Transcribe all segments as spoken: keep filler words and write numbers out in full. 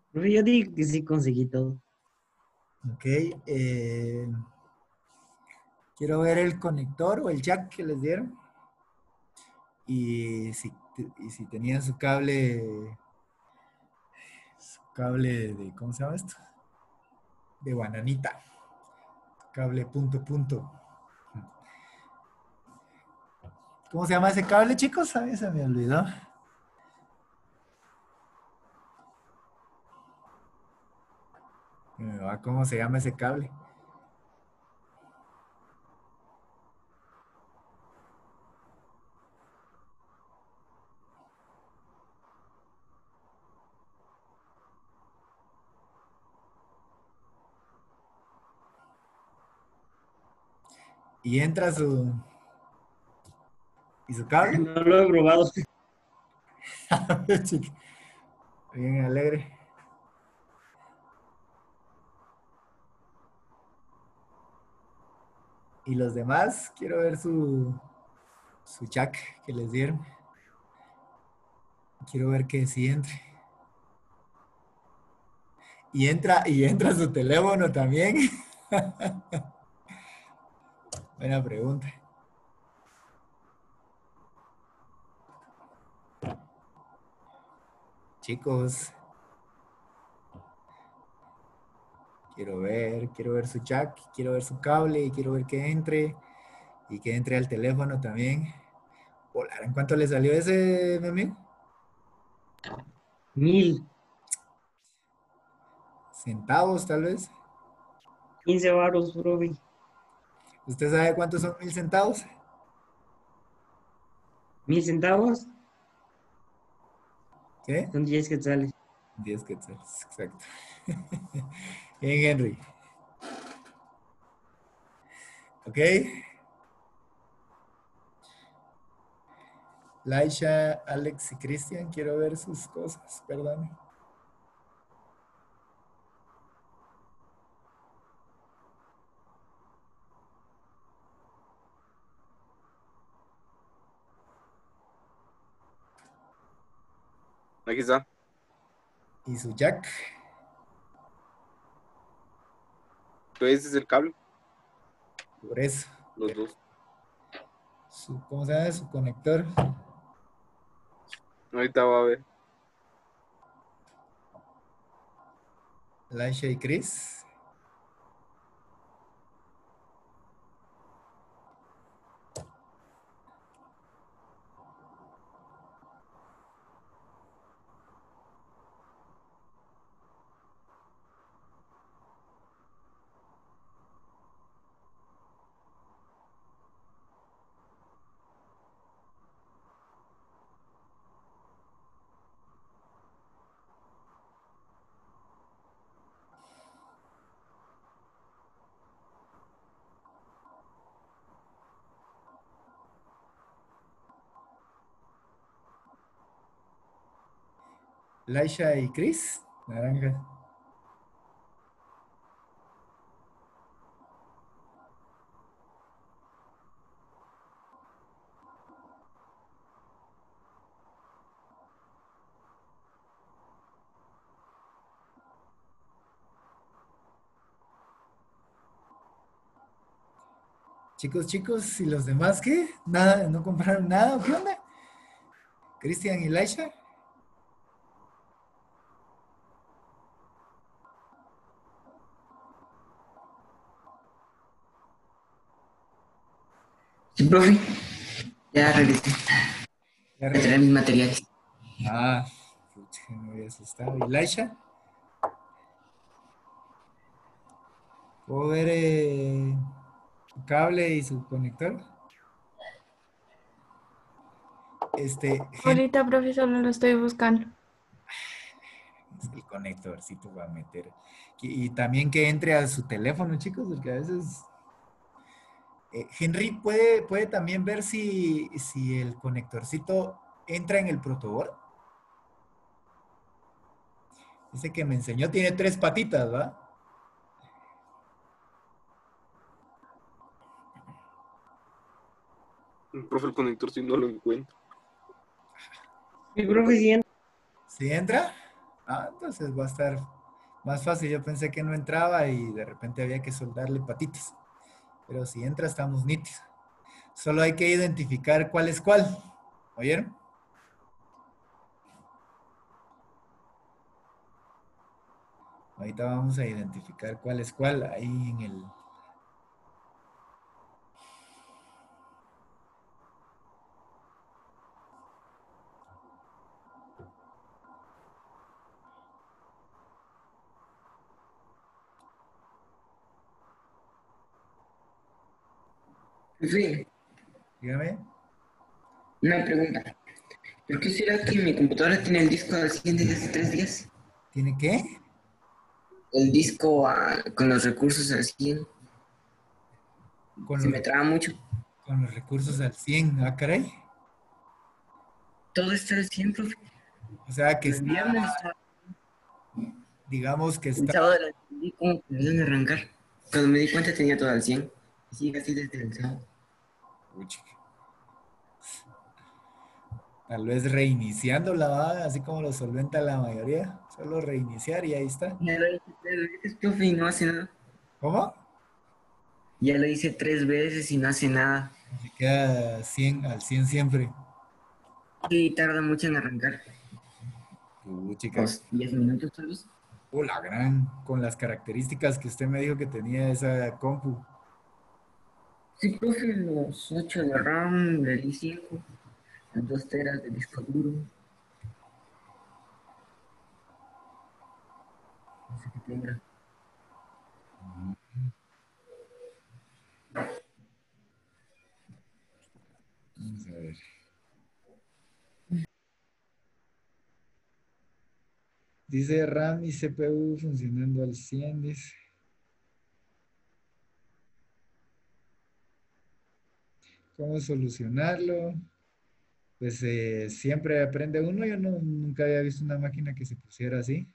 Profe, yo digo que sí conseguí todo. Ok. eh, quiero ver el conector o el jack que les dieron. Y si, y si tenían su cable, su cable de, ¿cómo se llama esto? De bananita. Cable punto punto. ¿Cómo se llama ese cable, chicos? Ay, se me olvidó. Me va, ¿cómo se llama ese cable? Y entra su... ¿Y su cable? No lo he probado. Bien alegre. Y los demás, quiero ver su, su jack que les dieron. Quiero ver que sí entre. Y entra, y entra su teléfono también. Buena pregunta. Chicos, quiero ver, quiero ver su jack, quiero ver su cable y quiero ver que entre. Y que entre al teléfono también. Hola, ¿en cuánto le salió ese, mi amigo? Mil, Centavos, tal vez. quince varos, profe. ¿Usted sabe cuántos son mil centavos? Mil centavos ¿Qué? son diez quetzales. Diez quetzales, exacto. Bien, Henry. ¿Ok? Laisha, Alex y Cristian, quiero ver sus cosas, perdón. Aquí está. Y su jack, Entonces ese es el cable, por eso. los dos. Su, ¿cómo se llama? Su conector. Ahorita va a ver. Laisha y Chris. Laisha y Chris. Naranja. Chicos, chicos, ¿y los demás qué? Nada, no compraron nada, ¿qué onda? Cristian y Laisha. Sí, profe, ya regresé Ya a traer regresó. mis materiales. Ah, pucha, me había asustado. ¿Y Laisha? ¿Puedo ver eh, su cable y su conector? Este, Henry, Ahorita, profe, solo lo estoy buscando. el conectorcito va a meter. Y, y también que entre a su teléfono, chicos, porque a veces... eh, Henry, ¿puede, puede también ver si, si el conectorcito entra en el protoboard? Ese que me enseñó tiene tres patitas, ¿va? El profe, el conector, si no lo encuentro. Mi Pero profe, parece. sí, ¿Sí entra? Ah, entonces va a estar más fácil. Yo pensé que no entraba y de repente había que soldarle patitas. Pero si entra, estamos nítidos. Solo hay que identificar cuál es cuál. ¿Oyeron? Ahorita vamos a identificar cuál es cuál ahí en el... Profe, Dígame. una pregunta. ¿Por qué será que mi computadora tiene el disco al cien desde hace tres días? ¿Tiene qué? El disco ah, con los recursos al cien. Con Se los, me traba mucho. con los recursos al cien. Ah, caray. Todo está al cien, profe. O sea que El está, viernes estaba, digamos que el está... sábado la entendí como que debían arrancar. Cuando me di cuenta tenía todo al cien. Y sigue así desde el sábado. Puchica. Tal vez reiniciándola, ¿va? Así como lo solventa la mayoría. Solo reiniciar y ahí está. Ya lo hice tres veces, profe, y no hace nada. ¿Cómo? Ya lo hice tres veces y no hace nada. Se queda cien al cien siempre. Sí, tarda mucho en arrancar. Puchica. Pues diez minutos tal vez. Oh, la gran. Con las características que usted me dijo que tenía esa compu. Sí, profe, los ocho de RAM, del i cinco, las dos teras de disco duro. No sé qué tenga. Vamos a ver. Dice RAM y C P U funcionando al cien, dice. ¿Cómo solucionarlo? Pues eh, siempre aprende uno. Yo no, nunca había visto una máquina que se pusiera así.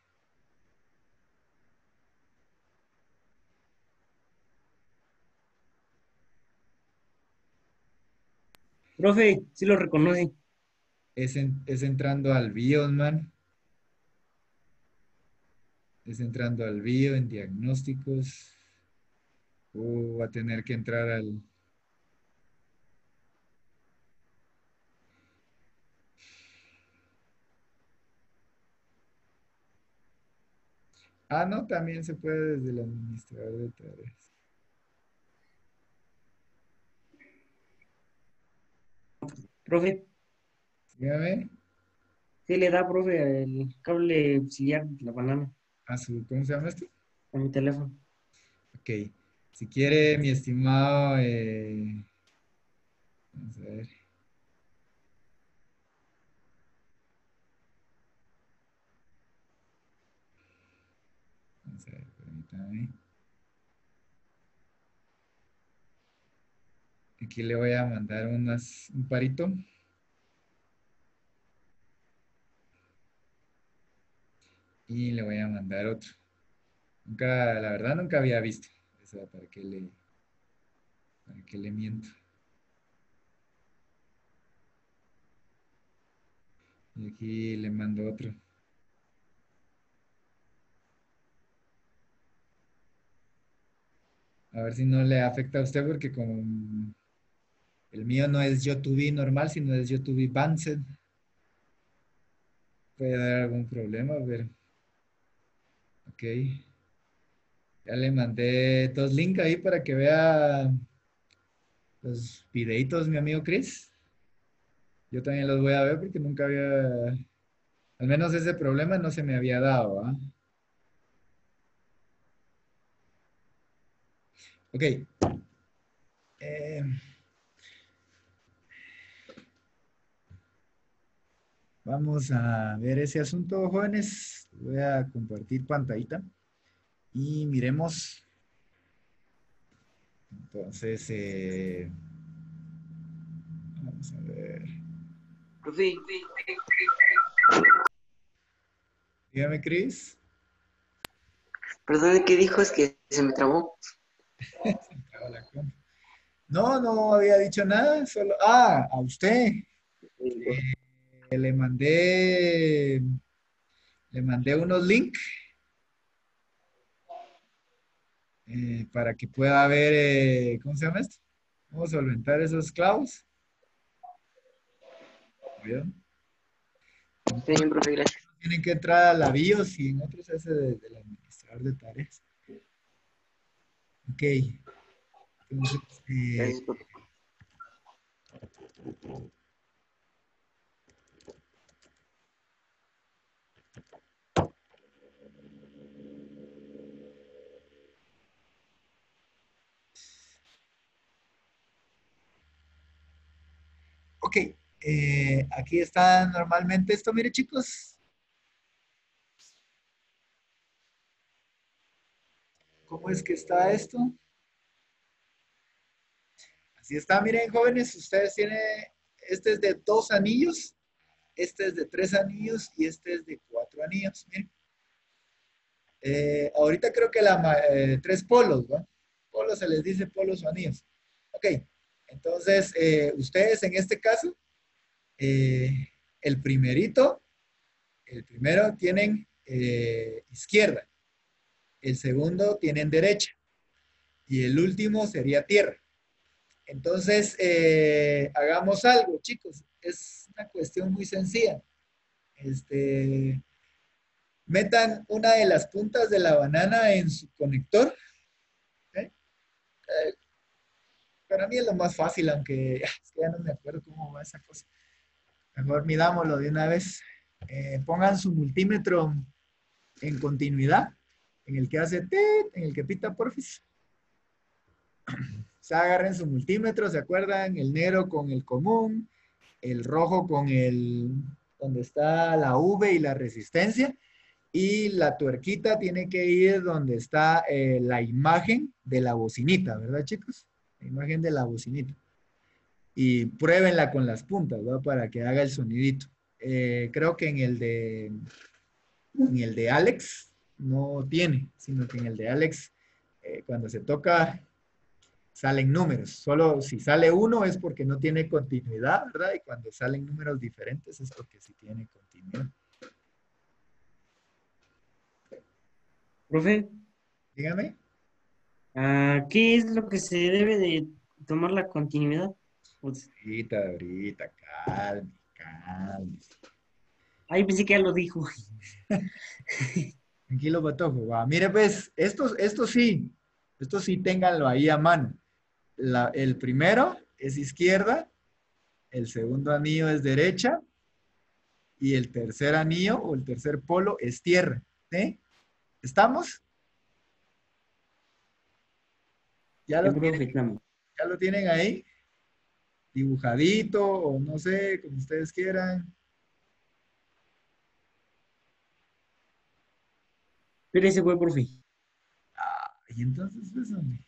Profe, sí lo reconoce. Es, en- es entrando al BIOS, man. Es entrando al BIOS en diagnósticos. O va a tener que entrar al... Ah, no, también se puede desde el administrador de tareas. Profe, Dígame. sí le da, profe, el cable auxiliar de la banana A su, ¿cómo se llama esto? a mi teléfono. Ok. Si quiere, mi estimado, eh, vamos a ver. Vamos a ver, permítame. Aquí le voy a mandar unas, un parito y le voy a mandar otro. Nunca, la verdad, nunca había visto. O sea, ¿para qué le, para qué le miento? Y aquí le mando otro. A ver si no le afecta a usted porque como el mío no es YouTube normal, sino es YouTube Advanced, puede dar algún problema, pero ok. Ya le mandé dos links ahí para que vea los videitos, mi amigo Chris. Yo también los voy a ver porque nunca había, al menos ese problema no se me había dado, ¿ah? Ok. Eh, vamos a ver ese asunto, jóvenes. Voy a compartir pantallita y miremos. Entonces, eh, vamos a ver. Profe, Dígame, Chris. perdón, ¿qué dijo? Es que se me trabó. Acaba la compu. No, no había dicho nada, solo, ah, a usted. Eh, le mandé, Le mandé unos links eh, para que pueda ver, eh, ¿cómo se llama esto? Cómo solventar esos clavos. ¿Vieron? Está bien, profe, gracias. Tienen que entrar a la BIOS y en otros ese de- del administrador de tareas. Ok. Entonces, eh, Gracias, profe. ok. Eh, aquí está normalmente esto. Mire, chicos. ¿Cómo es que está esto? Así está, miren, jóvenes. Ustedes tienen, este es de dos anillos, este es de tres anillos y este es de cuatro anillos. Miren. Eh, ahorita creo que la, ma- eh, tres polos, ¿no? Polos se les dice polos o anillos. Ok, entonces eh, ustedes en este caso, eh, el primerito, el primero tienen eh, izquierda, el segundo tienen derecha y el último sería tierra. Entonces, eh, hagamos algo, chicos. Es una cuestión muy sencilla. Este, metan una de las puntas de la banana en su conector. ¿Eh? Eh, Para mí es lo más fácil, aunque es que ya no me acuerdo cómo va esa cosa. Mejor midámoslo de una vez. Eh, pongan su multímetro en continuidad, en el que hace tit, en el que pita porfis. O sea, agarren su multímetro, ¿se acuerdan? El negro con el común, el rojo con el donde está la V y la resistencia, y la tuerquita tiene que ir donde está eh, la imagen de la bocinita, ¿verdad, chicos? La imagen de la bocinita. Y pruébenla con las puntas, ¿verdad? Para que haga el sonidito. Eh, creo que en el de en el de Alex no tiene, sino que en el de Alex, eh, cuando se toca, salen números. Solo si sale uno es porque no tiene continuidad, ¿verdad? Y cuando salen números diferentes es porque sí tiene continuidad. Profe, Dígame. ¿a ¿qué es lo que se debe de tomar la continuidad? Pues, Ahorita, ahorita, calme, calme. ay, pensé que ya lo dijo. Tranquilo, Patojo. Va. Mire, pues, estos, estos sí, estos sí ténganlo ahí a mano. La- el primero es izquierda, el segundo anillo es derecha y el tercer anillo o el tercer polo es tierra. ¿Sí? ¿Estamos? ¿Ya Sí, lo profe, tienen, estamos. ya lo tienen ahí? Dibujadito o no sé, como ustedes quieran. Pero ese fue, profe. Ah, y entonces, pues, hombre.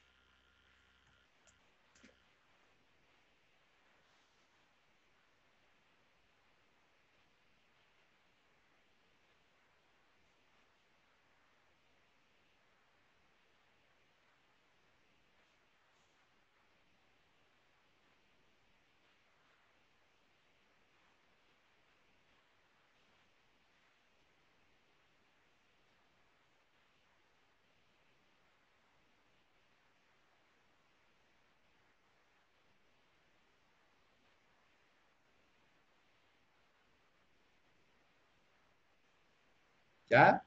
¿Ya?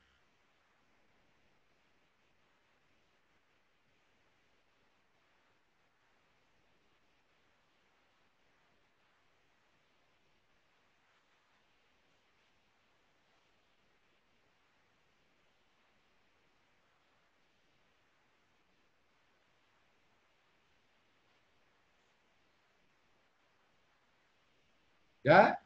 ¿Ya?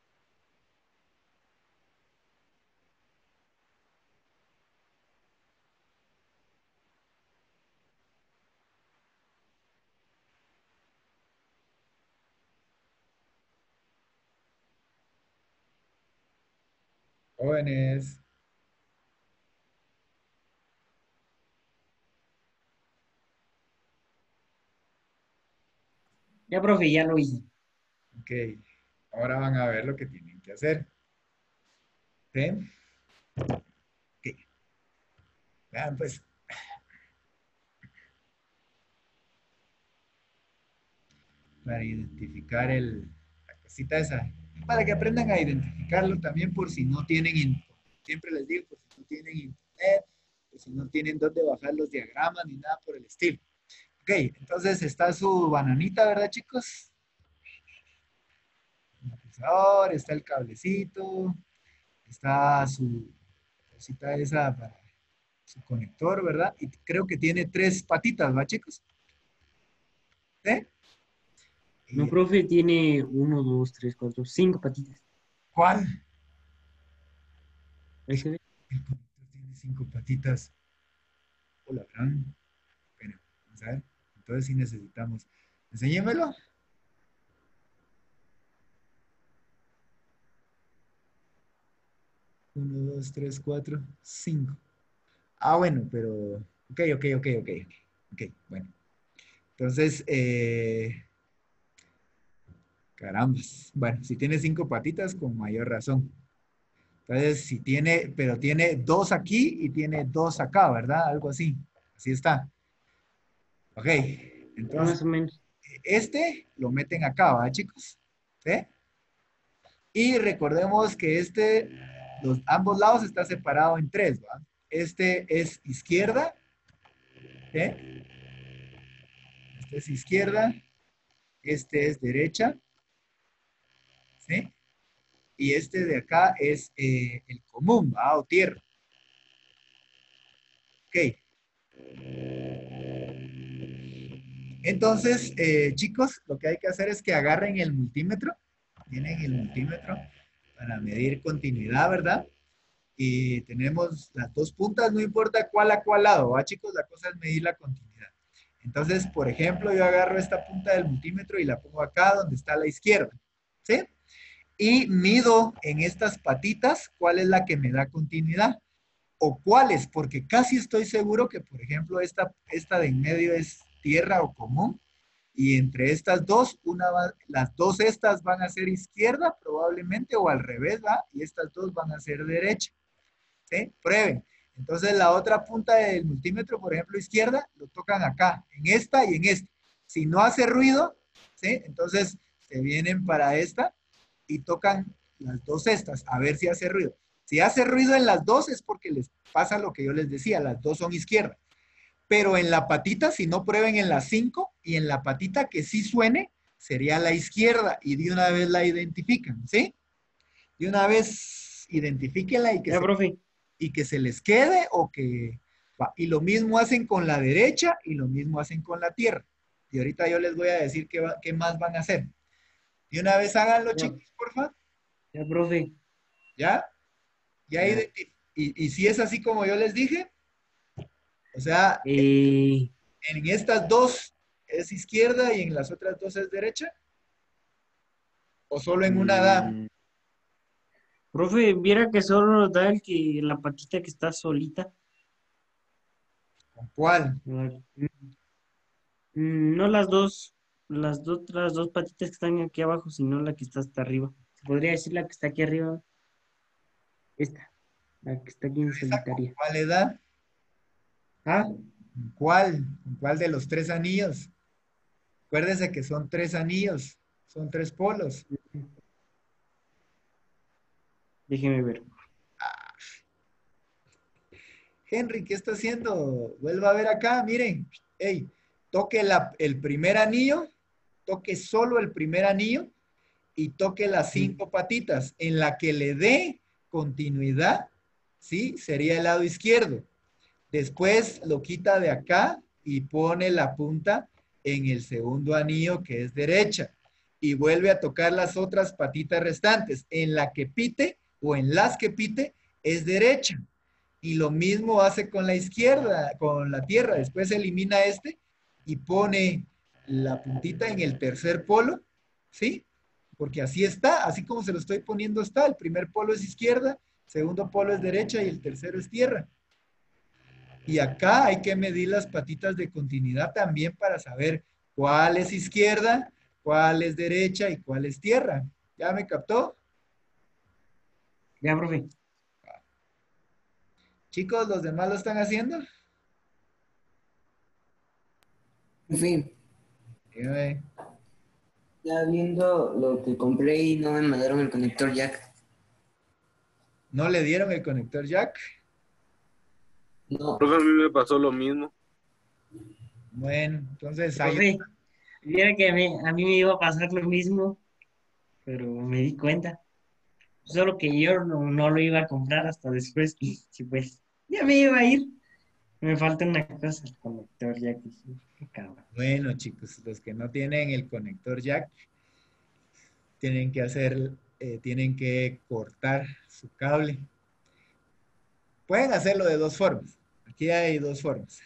Jóvenes. Ya, profe, ya lo hice. Ok. Ahora van a ver lo que tienen que hacer. ¿Sí? Ok. Vean, pues. Para identificar el, la cosita esa. Para que aprendan a identificarlo también por si no tienen, in- siempre les digo, por si no tienen internet, por si no tienen dónde bajar los diagramas ni nada por el estilo. Ok, entonces está su bananita, ¿verdad, chicos? El acusador, está el cablecito, está su cosita esa para su conector, ¿verdad? Y creo que tiene tres patitas, ¿va, chicos? ¿Eh? No, ¿Y profe, tiene uno, dos, tres, cuatro, cinco patitas. cuál? Ahí se ve. El conector tiene cinco patitas. Hola, gran. Bueno, vamos a ver. Entonces sí necesitamos. Enséñemelo. Uno, dos, tres, cuatro, cinco. Ah, bueno, pero. Ok, ok, ok, ok. Ok, bueno. Entonces, eh, carambas. Bueno, si tiene cinco patitas, con mayor razón. Entonces, si tiene, pero tiene dos aquí y tiene dos acá, ¿verdad? Algo así. Así está. Ok. Entonces, Más o menos. este lo meten acá, ¿va, chicos? ¿Sí? Y recordemos que este, los, ambos lados está separado en tres, ¿va? Este es izquierda, ¿sí? Este es izquierda, este es derecha, ¿sí? Y este de acá es eh, el común, ¿va? O tierra. Ok. Entonces, eh, chicos, lo que hay que hacer es que agarren el multímetro. Tienen el multímetro para medir continuidad, ¿verdad? Y tenemos las dos puntas, no importa cuál a cuál lado, ¿va, chicos? La cosa es medir la continuidad. Entonces, por ejemplo, yo agarro esta punta del multímetro y la pongo acá donde está la izquierda, ¿sí? Y mido en estas patitas cuál es la que me da continuidad o cuáles, porque casi estoy seguro que, por ejemplo, esta, esta de en medio es tierra o común, y entre estas dos, una va- las dos estas van a ser izquierda probablemente o al revés, ¿va? Y estas dos van a ser derecha. ¿Sí? Prueben. Entonces la otra punta del multímetro, por ejemplo, izquierda, lo tocan acá, en esta y en esta. Si no hace ruido, ¿sí? Entonces se vienen para esta y tocan las dos estas, a ver si hace ruido. Si hace ruido en las dos es porque les pasa lo que yo les decía, las dos son izquierda. Pero en la patita, si no prueben en las cinco y en la patita que sí suene, sería la izquierda y de una vez la identifican, ¿sí? De una vez identifíquenla y que Ya, se profe. y que se les quede o que... va. Y lo mismo hacen con la derecha y lo mismo hacen con la tierra. Y ahorita yo les voy a decir qué, va- qué más van a hacer. Y una vez háganlo, Ya, chicos, porfa. ya, profe. ¿Ya? Ya Ya. identi- y, y si es así como yo les dije, o sea, Eh, en estas dos es izquierda y en las otras dos es derecha, o solo en una da. mm, profe, viera que solo nos da el que la patita que está solita. ¿Con cuál? La- mm, No las dos, las dos, las dos patitas que están aquí abajo, sino la que está hasta arriba. Se podría decir la que está aquí arriba, esta, la que está aquí en ¿Esa con solitaria. cuál edad? Ah, ¿Con cuál? ¿Con cuál de los tres anillos? Acuérdense que son tres anillos, son tres polos. déjeme ver. Henry, ¿qué está haciendo? Vuelva a ver acá, miren. Ey, toque la- el primer anillo, toque solo el primer anillo y toque las cinco patitas. En la que le dé continuidad, ¿sí? Sería el lado izquierdo. Después lo quita de acá y pone la punta en el segundo anillo que es derecha. Y vuelve a tocar las otras patitas restantes. En la que pite o en las que pite es derecha. Y lo mismo hace con la izquierda, con la tierra. Después elimina este y pone la puntita en el tercer polo, ¿sí? Porque así está, así como se lo estoy poniendo está. El primer polo es izquierda, segundo polo es derecha y el tercero es tierra. Y acá hay que medir las patitas de continuidad también para saber cuál es izquierda, cuál es derecha y cuál es tierra. ¿Ya me captó? Ya, profe. Chicos, ¿los demás lo están haciendo? En fin, Dígame. ya viendo lo que compré y no me mandaron el conector jack. ¿No le dieron el conector jack? No, Creo que a mí me pasó lo mismo. Bueno, entonces ahí Profe, viera que me- a mí me iba a pasar lo mismo, pero me di cuenta. Solo que yo no, no lo iba a comprar hasta después. Y sí, pues, ya me iba a ir. Me falta una cosa, el conector ya que sí, qué cabrón. bueno, chicos, los que no tienen el conector jack tienen que hacer, eh, tienen que cortar su cable. Pueden hacerlo de dos formas. Aquí hay dos formas.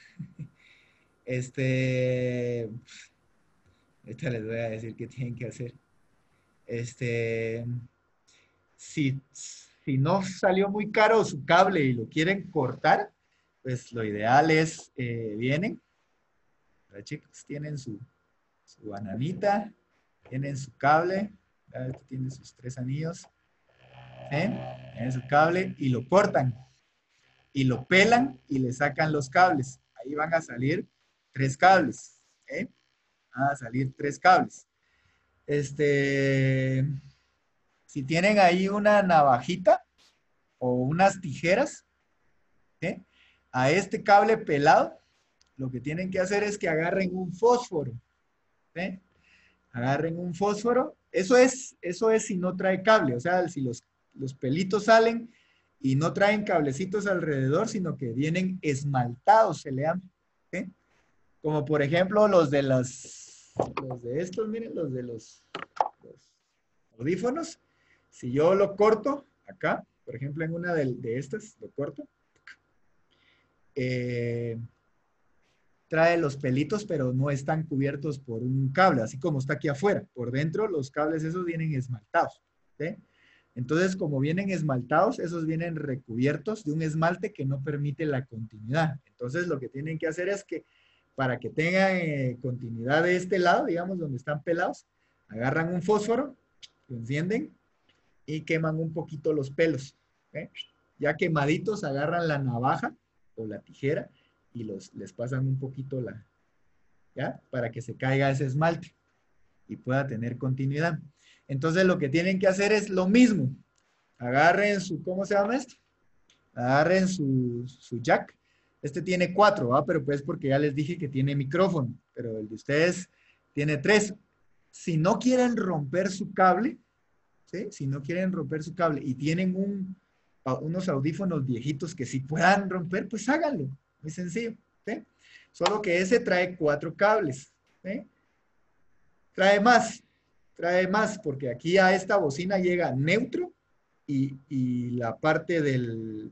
Este, ahorita les voy a decir qué tienen que hacer. Este, si, si no salió muy caro su cable y lo quieren cortar, pues lo ideal es, eh, vienen, los chicos tienen su, su bananita, tienen su cable, ya este tiene sus tres anillos, ¿sí? Tienen su cable y lo cortan y lo pelan y le sacan los cables. Ahí van a salir tres cables, ¿eh? Van a salir tres cables. Este, si tienen ahí una navajita o unas tijeras, ¿eh? A este cable pelado, lo que tienen que hacer es que agarren un fósforo, ¿eh? Agarren un fósforo. Eso es, eso es si no trae cable, o sea, si los, los pelitos salen y no traen cablecitos alrededor, sino que vienen esmaltados, se le llama, ¿eh? Como por ejemplo los de las, los de estos, miren, los de los, los audífonos. Si yo lo corto acá, por ejemplo, en una de, de estas, lo corto, eh, trae los pelitos, pero no están cubiertos por un cable, así como está aquí afuera. Por dentro, los cables esos vienen esmaltados, ¿sí? Entonces, como vienen esmaltados, esos vienen recubiertos de un esmalte que no permite la continuidad. Entonces, lo que tienen que hacer es que para que tengan eh, continuidad de este lado, digamos, donde están pelados, agarran un fósforo, lo encienden y queman un poquito los pelos, ¿eh? Ya quemaditos, agarran la navaja o la tijera y los, les pasan un poquito la, ¿ya? Para que se caiga ese esmalte y pueda tener continuidad. Entonces lo que tienen que hacer es lo mismo. Agarren su, ¿cómo se llama esto? Agarren su, su jack. Este tiene cuatro, ¿va? Pero pues porque ya les dije que tiene micrófono, pero el de ustedes tiene tres. Si no quieren romper su cable, ¿sí? Si no quieren romper su cable y tienen un, unos audífonos viejitos que sí puedan romper, pues háganlo. Muy sencillo, ¿sí? Solo que ese trae cuatro cables, ¿sí? Trae más, trae más, porque aquí a esta bocina llega neutro y, y la parte del,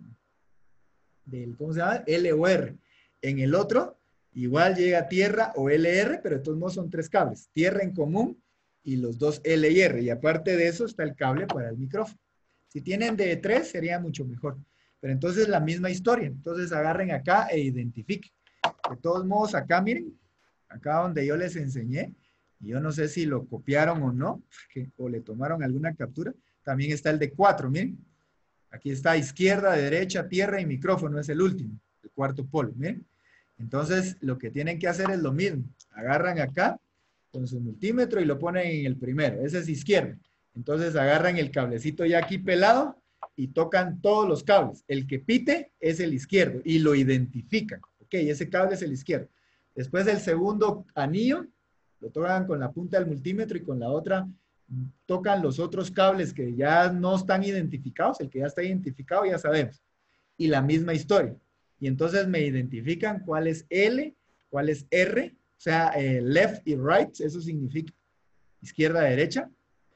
del, ¿cómo se llama? L o R. En el otro, igual llega tierra o L R, pero de todos modos son tres cables. Tierra en común y los dos L y R. Y aparte de eso está el cable para el micrófono. Si tienen de tres, sería mucho mejor. Pero entonces la misma historia. Entonces agarren acá e identifiquen. De todos modos, acá miren, acá donde yo les enseñé, y yo no sé si lo copiaron o no, porque, o le tomaron alguna captura, también está el de cuatro, miren. Aquí está izquierda, derecha, tierra y micrófono, es el último, el cuarto polo, miren. Entonces, lo que tienen que hacer es lo mismo. Agarran acá con su multímetro y lo ponen en el primero, ese es izquierda. Entonces, agarran el cablecito ya aquí pelado y tocan todos los cables. El que pite es el izquierdo y lo identifican. Ok, ese cable es el izquierdo. Después del segundo anillo, lo tocan con la punta del multímetro y con la otra tocan los otros cables que ya no están identificados, el que ya está identificado ya sabemos. Y la misma historia. Y entonces me identifican cuál es L, cuál es R, o sea, eh, left y right, eso significa izquierda, derecha,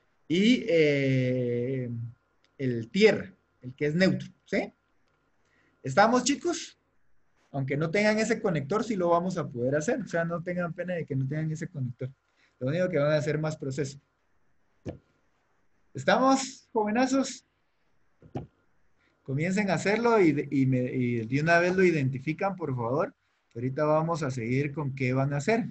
y eh, el tierra, el que es neutro, ¿sí? ¿Estamos, chicos? Aunque no tengan ese conector, sí lo vamos a poder hacer. O sea, no tengan pena de que no tengan ese conector. Lo único que van a hacer más proceso. ¿Estamos, jovenazos? Comiencen a hacerlo y de, y, me, y de una vez lo identifican, por favor. Ahorita vamos a seguir con qué van a hacer.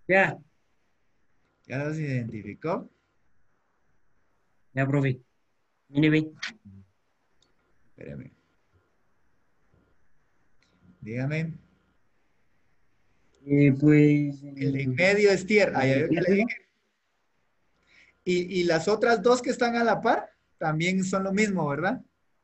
Ya, ¿Ya los identificó? ya, profe. Mire, ve. Espérame. Dígame. Eh, pues, El de en eh, medio es tierra. Ah, el ya de vio aquí que le arriba. dije. Y, y las otras dos que están a la par también son lo mismo, ¿verdad?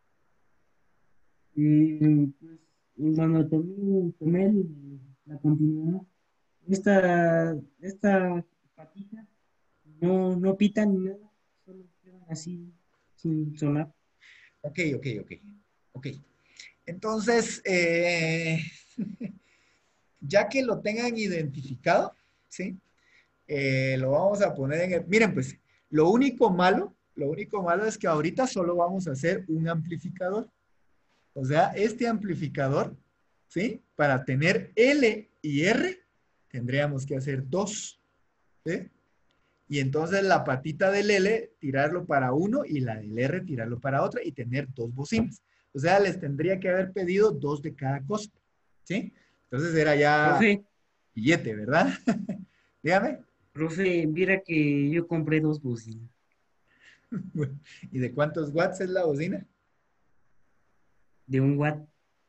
Mm, pues, cuando tomé, tomé el- la continuidad, esta, esta patita no, no pita ni nada, solo quedan así sin sonar. Ok, ok, ok. Ok. Entonces, eh, ya que lo tengan identificado, ¿sí? Eh, lo vamos a poner en el... Miren, pues, lo único malo, lo único malo es que ahorita solo vamos a hacer un amplificador. O sea, este amplificador, ¿sí? Para tener L y R, tendríamos que hacer dos, ¿sí? Y entonces la patita del L tirarlo para uno y la del R tirarlo para otra y tener dos bocinas. O sea, les tendría que haber pedido dos de cada cosa, ¿sí? Entonces era ya Profe, billete, ¿verdad? Dígame. profe, mira que yo compré dos bocinas ¿Y de cuántos watts es la bocina? de un watt.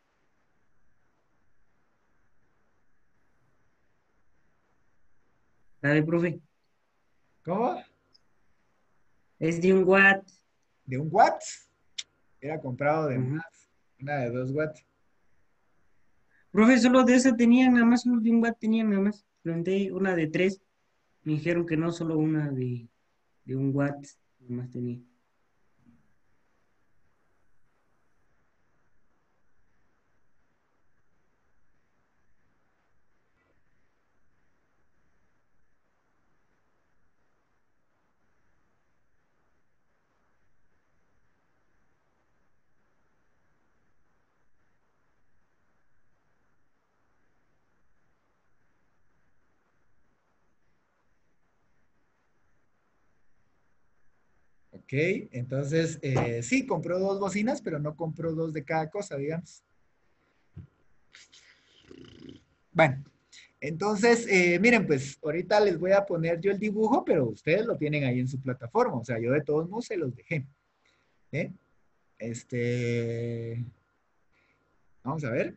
¿Sabe, profe? ¿Cómo? Es de un watt. ¿De un watt? Era comprado de Ujú. más, una de dos watts. Profe, solo de esa tenían, nada más, solo de un watt tenían nada más. Pregunté una de tres. Me dijeron que no, solo una de, de un watt nada más tenía. Ok, entonces eh, sí, compró dos bocinas, pero no compró dos de cada cosa, digamos. Bueno, entonces, eh, miren, pues ahorita les voy a poner yo el dibujo, pero ustedes lo tienen ahí en su plataforma, o sea, yo de todos modos se los dejé. ¿Eh? Este, vamos a ver.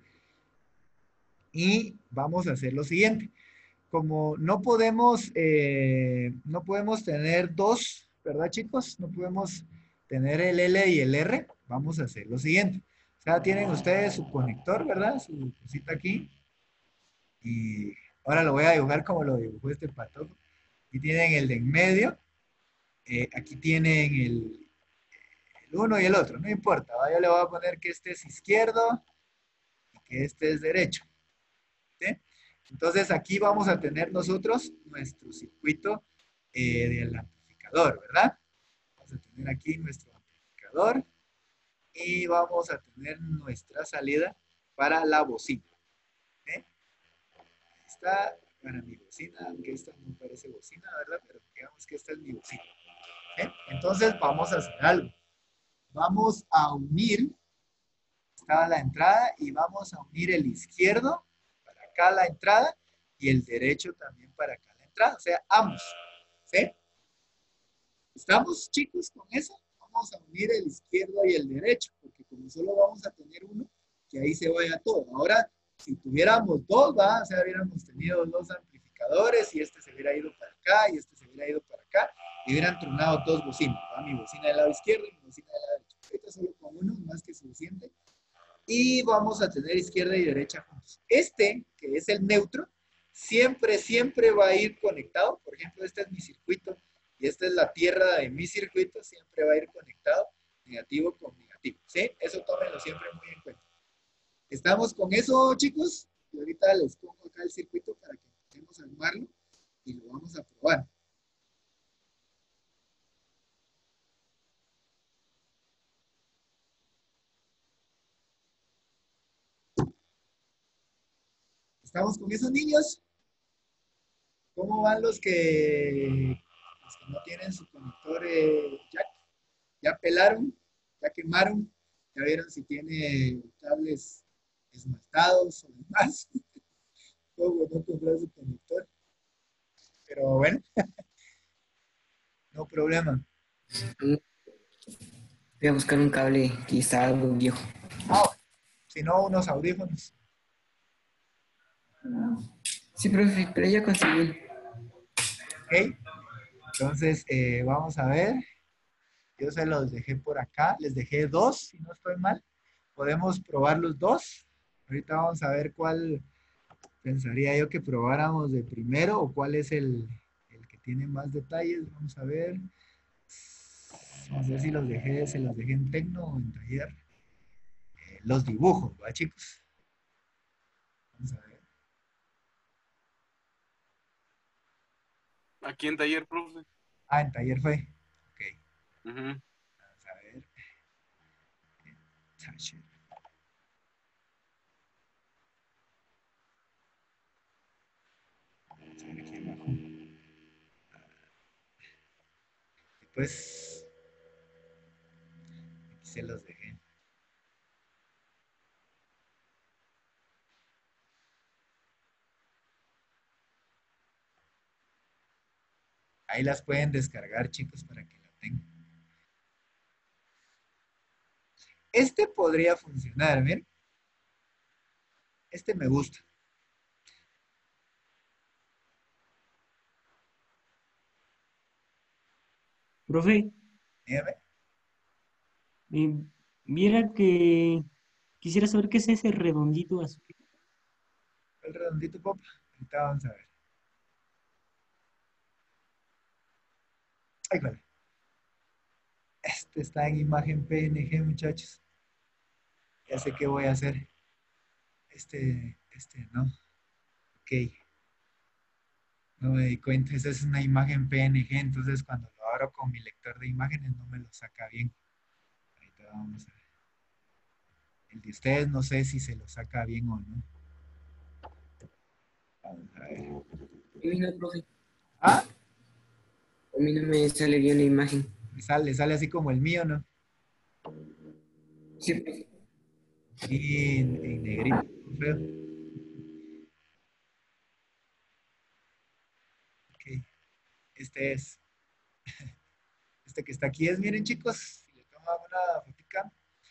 Y vamos a hacer lo siguiente. Como no podemos, eh, no podemos tener dos, ¿verdad, chicos? No podemos tener el L y el R. Vamos a hacer lo siguiente. O sea, tienen ustedes su conector, ¿verdad? Su cosita aquí. Y ahora lo voy a dibujar como lo dibujó este pato. Aquí tienen el de en medio. Eh, aquí tienen el, el uno y el otro. No importa, ¿va? Yo le voy a poner que este es izquierdo y que este es derecho. ¿Sí? Entonces aquí vamos a tener nosotros nuestro circuito eh, del amplificador, ¿verdad? Vamos a tener aquí nuestro amplificador y vamos a tener nuestra salida para la bocina. ¿Eh? Ahí está para mi bocina, aunque esta no parece bocina, ¿verdad? Pero digamos que esta es mi bocina. ¿Eh? Entonces vamos a hacer algo. Vamos a unir, estaba la entrada y vamos a unir el izquierdo para acá la entrada y el derecho también para acá la entrada, o sea, ambos. ¿Sí? ¿Estamos, chicos, con eso? Vamos a unir el izquierdo y el derecho, porque como solo vamos a tener uno, que ahí se vaya todo. Ahora, si tuviéramos dos, ¿va? O sea, hubiéramos tenido dos amplificadores y este se hubiera ido para acá y este se hubiera ido para acá y hubieran tronado dos bocinas, ¿va? Mi bocina del lado izquierdo y mi bocina del lado derecho. Ahorita solo con uno, más que suficiente. Y vamos a tener izquierda y derecha juntos. Este, que es el neutro, siempre, siempre va a ir conectado. Por ejemplo, este es mi circuito y esta es la tierra de mi circuito, siempre va a ir conectado negativo con negativo. ¿Sí? Eso tómenlo siempre muy en cuenta. ¿Estamos con eso, chicos? Y ahorita les pongo acá el circuito para que empecemos a armarlo y lo vamos a probar. ¿Estamos con esos niños? ¿Cómo van los que, los que no tienen su conector eh, jack? ¿Ya pelaron? ¿Ya quemaron? ¿Ya vieron si tiene cables esmaltados o demás? ¿Cómo no comprar su conector? pero bueno, no problema. Voy a buscar un cable, quizá algo viejo. Ah, bueno, si no, unos audífonos. Sí, profe, pero ya conseguí. Ok, entonces eh, vamos a ver. Yo se los dejé por acá. Les dejé dos, si no estoy mal. Podemos probar los dos. Ahorita vamos a ver cuál pensaría yo que probáramos de primero o cuál es el, el que tiene más detalles. Vamos a ver. No sé si los dejé, se los dejé en Tecno o en Taller. Eh, los dibujos, ¿va, chicos? Vamos a ver. Aquí en taller, profe. Ah, en Taller fue. Ok, Ujú. vamos a ver. Taller. Vamos a ver aquí abajo. Después, aquí se los dejé. Ahí las pueden descargar, chicos, para que la tengan. Este podría funcionar, miren. Este me gusta. Profe, Dígame. eh, viera que quisiera saber qué es ese redondito azul. El redondito pop. Ahorita vamos a ver. Ay, vale. Este está en imagen P N G, muchachos. Ya sé qué voy a hacer. Este, este, no. Ok. No me di cuenta. Esa es una imagen P N G. Entonces, cuando lo abro con mi lector de imágenes, no me lo saca bien. Ahorita vamos a ver. El de ustedes no sé si se lo saca bien o no. Vamos a ver. A mí no, profe. Ah, A mí no me sale bien la imagen. le sale, sale así como el mío, ¿no? Sí, profe. Y en, en negrito, feo. Ok. Este es. Este que está aquí es, miren, chicos. Si le tomo una fotica.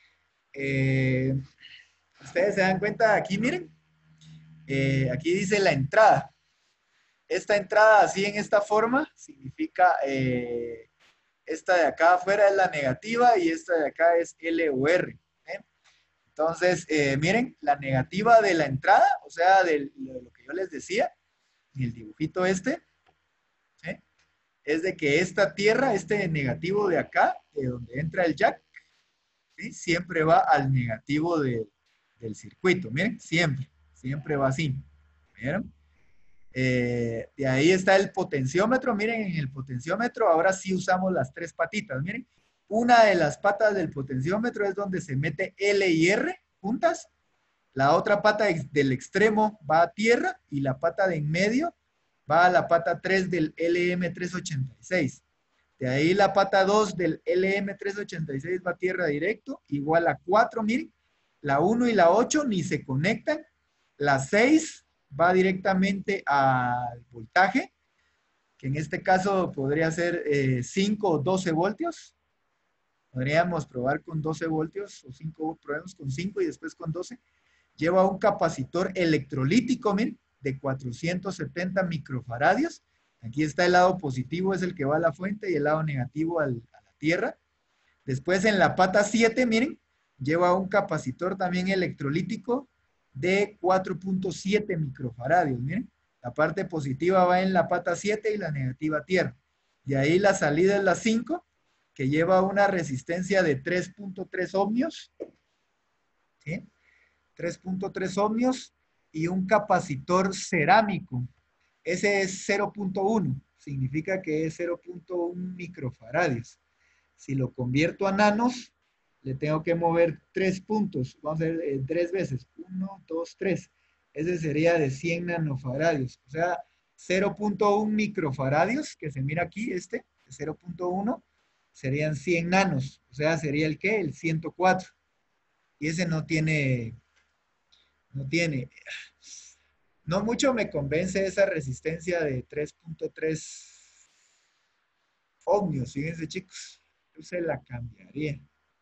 Eh, ustedes se dan cuenta aquí, miren. Eh, aquí dice la entrada. Esta entrada así en esta forma significa eh, esta de acá afuera es la negativa y esta de acá es L o R. ¿eh? Entonces, eh, miren, la negativa de la entrada, o sea, de lo que yo les decía, en el dibujito este, ¿sí? Es de que esta tierra, este negativo de acá, de donde entra el jack, ¿sí? Siempre va al negativo de, del circuito. Miren, siempre, siempre va así. ¿Vieron? Eh, de ahí está el potenciómetro. Miren, en el potenciómetro ahora sí usamos las tres patitas. Miren, una de las patas del potenciómetro es donde se mete L y R juntas. La otra pata del extremo va a tierra y la pata de en medio va a la pata tres del L M trescientos ochenta y seis. De ahí la pata dos del L M trescientos ochenta y seis va a tierra directo, igual a cuatro, miren. La uno y la ocho ni se conectan. La seis va directamente al voltaje, que en este caso podría ser eh, cinco o doce voltios. Podríamos probar con doce voltios o cinco, probemos con cinco y después con doce. Lleva un capacitor electrolítico, miren, de cuatrocientos setenta microfaradios. Aquí está el lado positivo, es el que va a la fuente, y el lado negativo al, a la tierra. Después en la pata siete, miren, lleva un capacitor también electrolítico de cuatro punto siete microfaradios, miren. La parte positiva va en la pata siete y la negativa a tierra. Y ahí la salida es la cinco, que lleva una resistencia de tres punto tres ohmios, ¿sí? tres punto tres ohmios y un capacitor cerámico. Ese es cero punto uno, significa que es cero punto uno microfaradios. Si lo convierto a nanos, le tengo que mover tres puntos. Vamos a ver eh, tres veces. Uno, dos, tres. Ese sería de cien nanofaradios. O sea, cero punto uno microfaradios, que se mira aquí, este, cero punto uno, serían cien nanos. O sea, sería el qué? El ciento cuatro. Y ese no tiene, no tiene. No mucho me convence esa resistencia de tres punto tres ohmios, fíjense chicos, yo se la cambiaría.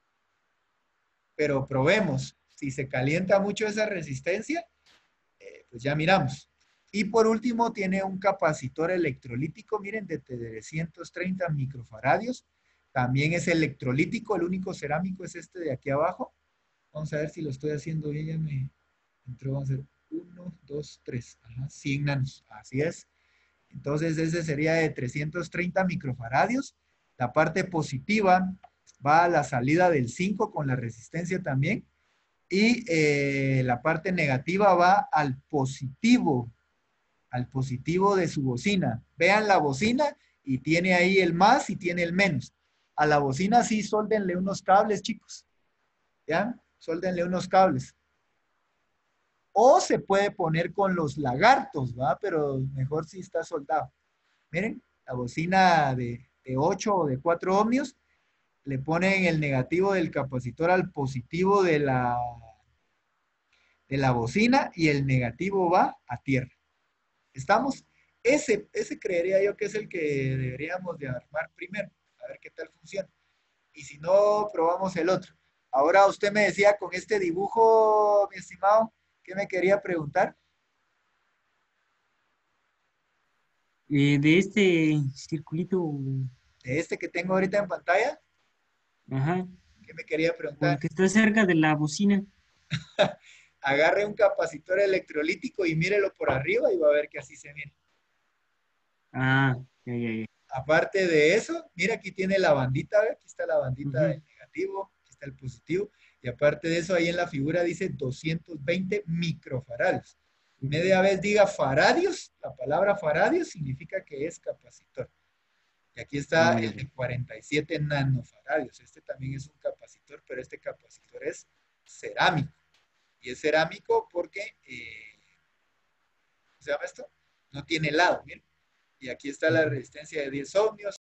Pero probemos, si se calienta mucho esa resistencia, eh, pues ya miramos. Y por último tiene un capacitor electrolítico, miren, de trescientos treinta microfaradios. También es electrolítico, el único cerámico es este de aquí abajo. Vamos a ver si lo estoy haciendo bien, ya me entró, vamos a hacer uno, dos, tres, ajá, cien nanos, así es. Entonces ese sería de trescientos treinta microfaradios. La parte positiva va a la salida del cinco con la resistencia también. Y eh, la parte negativa va al positivo, al positivo de su bocina. Vean la bocina y tiene ahí el más y tiene el menos. A la bocina sí, sóldenle unos cables, chicos. ¿Ya? Sóldenle unos cables. O se puede poner con los lagartos, ¿va? Pero mejor si está soldado. Miren, la bocina de, de ocho o de cuatro ohmios, le ponen el negativo del capacitor al positivo de la, de la bocina y el negativo va a tierra. ¿Estamos? Ese, ese creería yo que es el que deberíamos de armar primero, a ver qué tal funciona. Y si no, probamos el otro. Ahora usted me decía con este dibujo, mi estimado, ¿qué me quería preguntar? Eh, de este circulito, De este que tengo ahorita en pantalla, ajá, ¿qué me quería o el preguntar? que está cerca de la bocina. Agarre un capacitor electrolítico y mírelo por arriba y va a ver que así se mira. Ah, ya, ya, ya. Aparte de eso, mira, aquí tiene la bandita, ¿ve? Aquí está la bandita Ujú. del negativo, aquí está el positivo, y aparte de eso, ahí en la figura dice doscientos veinte microfarados. Media vez diga faradios, la palabra faradios significa que es capacitor. Y aquí está Ah, ya, el de cuarenta y siete nanofaradios. Este también es un capacitor, pero este capacitor es cerámico. Y es cerámico porque, eh, ¿cómo se llama esto? No tiene lado, miren. Y aquí está la ya. resistencia de diez ohmios.